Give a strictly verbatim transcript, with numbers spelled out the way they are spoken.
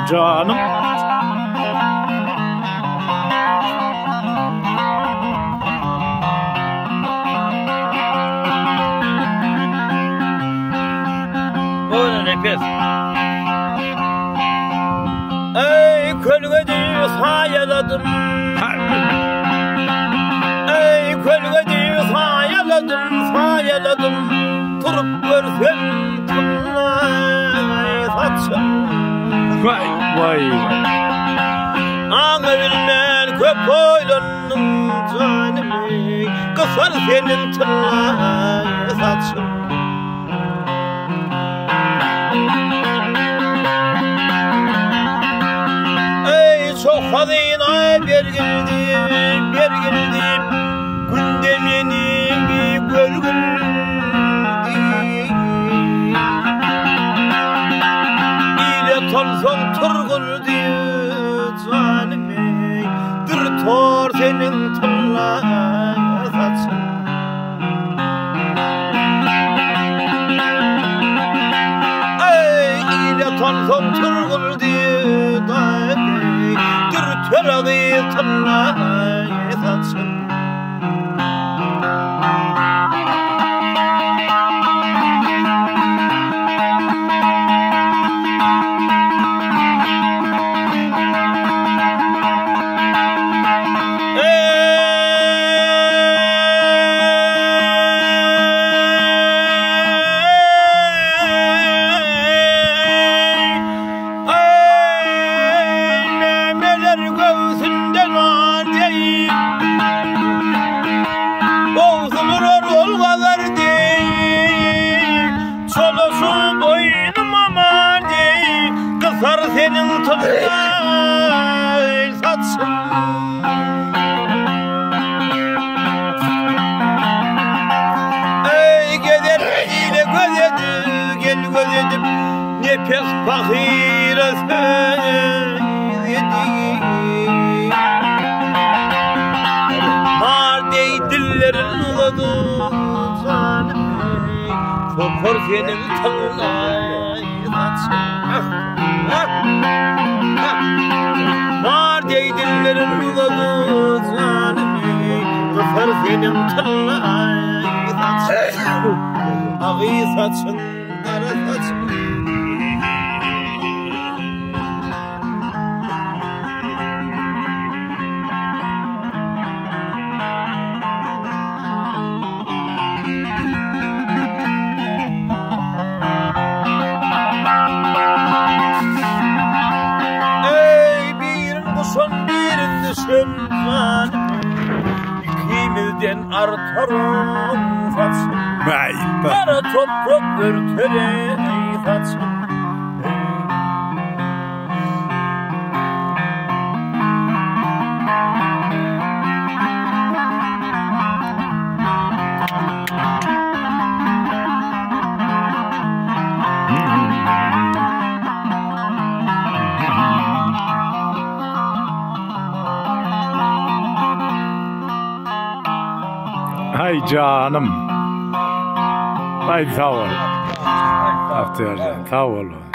canım. Böyle nefes. Ey kölgedi sayaladım. Ey kölgedi sayaladım, sayaladım. Turup görsem tınlay saçın. Vay vay. Ağırmen köp oylandım canım. Kısar senin tınlay saçın. Çok hazine bir geldi, bir geldi. Gündemini bölgüldü. İle tansan tırgıldı canım. Dır tor senin tırlar saçın. Ey ile tansan tırgıldı canım. Törəği tınlay saçın. Senin tınlay saçın. Ey gelir ile göz edip, gel göz edip. Nefes fakire söyledi. Mar dey dillerin uladı canım. Sokor senin tınlay saçın. Var deydinlerin uladı canım. Kıfır senin tınlay saçın. Ağı saçın, dara saçın. İkimizden artarım saçın. Kara toprak örter saçın. Hay canım. Hay sağ ol. Bağtyar, sağ ol.